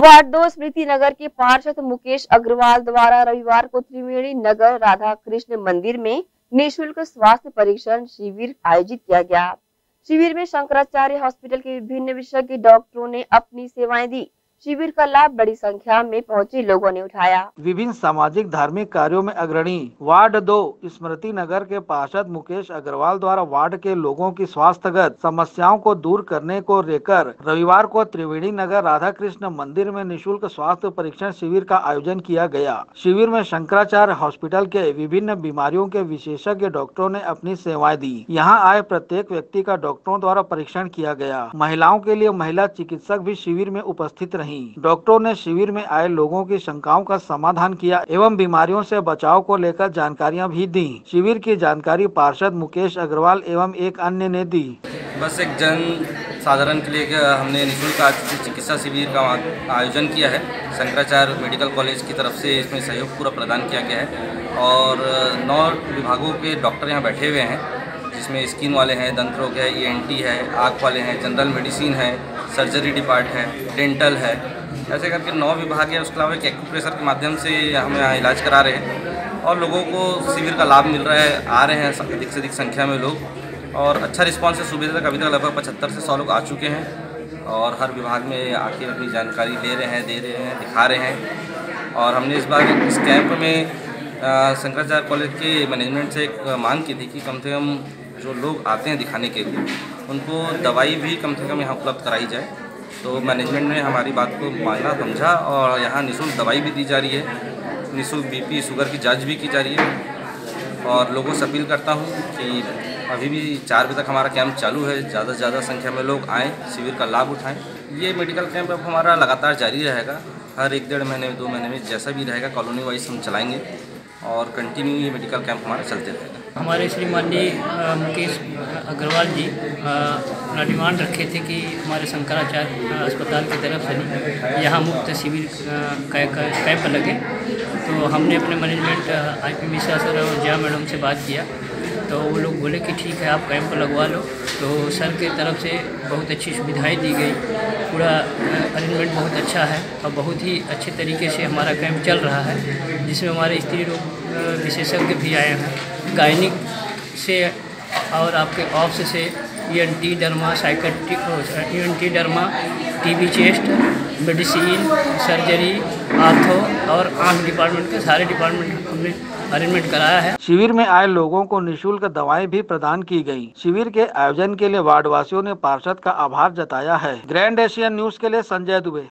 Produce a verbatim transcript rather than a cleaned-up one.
Ward दो स्मृति नगर के पार्षद मुकेश अग्रवाल द्वारा रविवार को त्रिवेणी नगर राधा कृष्ण मंदिर में निःशुल्क स्वास्थ्य परीक्षण शिविर आयोजित किया गया। शिविर में शंकराचार्य हॉस्पिटल के विभिन्न विशेषज्ञ डॉक्टरों ने अपनी सेवाएं दी। शिविर का लाभ बड़ी संख्या में पहुंचे लोगों ने उठाया। विभिन्न सामाजिक धार्मिक कार्यों में अग्रणी वार्ड दो स्मृति नगर के पार्षद मुकेश अग्रवाल द्वारा वार्ड के लोगों की स्वास्थ्यगत समस्याओं को दूर करने को लेकर रविवार को त्रिवेणी नगर राधा कृष्ण मंदिर में निःशुल्क स्वास्थ्य परीक्षण शिविर का आयोजन किया गया। शिविर में शंकराचार्य हॉस्पिटल के विभिन्न बीमारियों के विशेषज्ञ डॉक्टरों ने अपनी सेवाएं दी। यहाँ आए प्रत्येक व्यक्ति का डॉक्टरों द्वारा परीक्षण किया गया। महिलाओं के लिए महिला चिकित्सक भी शिविर में उपस्थित रही। डॉक्टरों ने शिविर में आए लोगों की शंकाओं का समाधान किया एवं बीमारियों से बचाव को लेकर जानकारियां भी दी। शिविर की जानकारी पार्षद मुकेश अग्रवाल एवं एक अन्य ने दी। बस एक जन साधारण के लिए हमने निःशुल्क आज चिकित्सा शिविर का आयोजन किया है। शंकराचार्य मेडिकल कॉलेज की तरफ से इसमें सहयोग पूरा प्रदान किया गया है और नौ विभागों के डॉक्टर यहाँ बैठे हुए हैं, जिसमें स्किन वाले हैं, दंत रोग है, ई एन टी है, आँख वाले हैं, जनरल मेडिसिन है, सर्जरी डिपार्ट है, डेंटल है, ऐसे करके नौ विभाग है। उसके अलावा एक एक्यूप्रेशर के माध्यम से हम यहाँ इलाज करा रहे हैं और लोगों को शिविर का लाभ मिल रहा है। आ रहे हैं अधिक से अधिक संख्या में लोग और अच्छा रिस्पांस है। सुबह तक अभी तक लगभग पचहत्तर से सौ लोग आ चुके हैं और हर विभाग में आके अपनी जानकारी ले रहे हैं, दे रहे हैं, दिखा रहे हैं। और हमने इस बार इस कैंप में शंकराचार्य कॉलेज के मैनेजमेंट से एक मांग की थी कि कम से कम जो लोग आते हैं दिखाने के लिए उनको दवाई भी कम से कम यहाँ उपलब्ध कराई जाए। तो मैनेजमेंट ने हमारी बात को माना, समझा और यहाँ निःशुल्क दवाई भी दी जा रही है। निःशुल्क बीपी शुगर की जांच भी की जा रही है और लोगों से अपील करता हूँ कि अभी भी चार बजे तक हमारा कैंप चालू है। ज़्यादा से ज़्यादा संख्या में लोग आएँ, शिविर का लाभ उठाएँ। ये मेडिकल कैंप अब हमारा लगातार जारी रहेगा। हर एक डेढ़ महीने में, दो महीने में जैसा भी रहेगा कॉलोनी वाइज हम चलाएँगे और कंटिन्यू ये मेडिकल कैंप हमारा चलते रहेगा। हमारे श्री माननीय मुकेश अग्रवाल जी अपना डिमांड रखे थे कि हमारे शंकराचार्य अस्पताल की तरफ से यहाँ मुफ्त शिविर कैंप लगे। तो हमने अपने management I P Mishra sir और जया मैडम से बात किया तो वो लोग बोले कि ठीक है आप कैंप लगवा लो। तो सर की तरफ से बहुत अच्छी सुविधाएं दी गई, पूरा अरेंजमेंट बहुत अच्छा है और बहुत ही अच्छे तरीके से हमारा कैंप चल रहा है, जिसमें हमारे स्त्री रोग विशेषज्ञ भी आए हैं, गायनिक से और आपके ऑप्स से, E N T derma, psychiatric, E N T derma, TB chest, medicine, surgery, ortho और आँख डिपार्टमेंट के सारे डिपार्टमेंट हमने अरेंजमेंट कराया है। शिविर में आए लोगों को निःशुल्क दवाएं भी प्रदान की गयी। शिविर के आयोजन के लिए वार्डवासियों ने पार्षद का आभार जताया है। ग्रैंड एशियन न्यूज के लिए संजय दुबे।